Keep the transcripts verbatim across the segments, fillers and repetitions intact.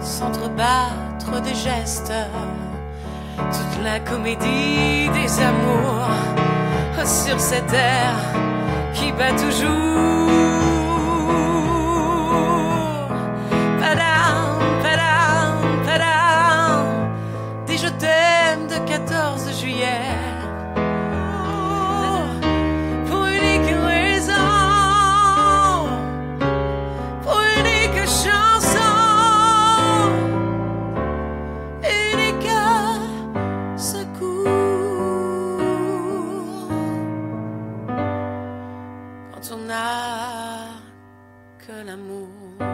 s'entrebattre des gestes, toute la comédie des amours sur cette terre qui bat toujours. Padam, padam, padam, des je t'aime de quatorze juillet. Pour unique raison, pour unique chanson, unique secours. Quand on n'a que l'amour.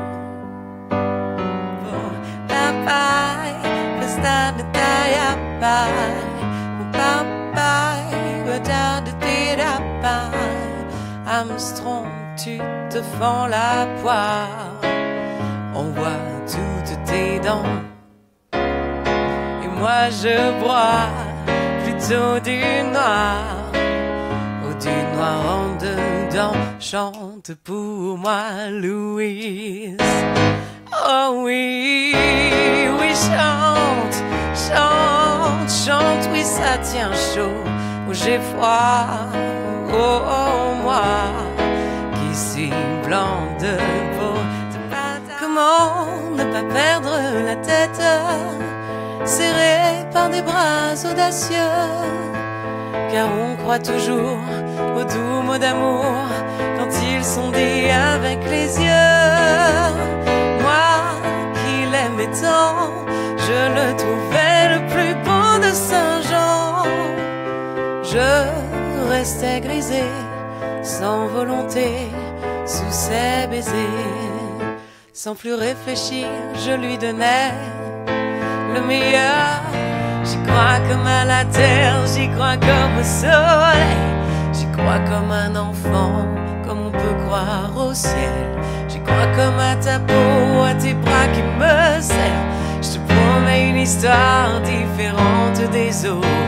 Armstrong, tu te fends la poire, on voit toutes tes dents, et moi je bois plutôt du noir, ou du noir en dedans. Chante pour moi, Louise. Oh oui, oui, chante, chante, chante, oui, ça tient chaud, où j'ai froid. Oh, oh, moi, qui suis blanc de peau. Comment ne pas perdre la tête, serré par des bras audacieux, car on croit toujours aux doux mots d'amour quand ils sont dits avec les yeux. Moi qui l'aimais tant, je le trouvais le plus beau de Saint-Jean. Je restais grisé, sans volonté, sous ses baisers. Sans plus réfléchir, je lui donnais le meilleur. J'y crois comme à la terre, j'y crois comme au soleil. J'y crois comme un enfant, comme on peut croire au ciel. J'y crois comme à ta peau, à tes bras qui me serrent. Je te promets une histoire différente des autres.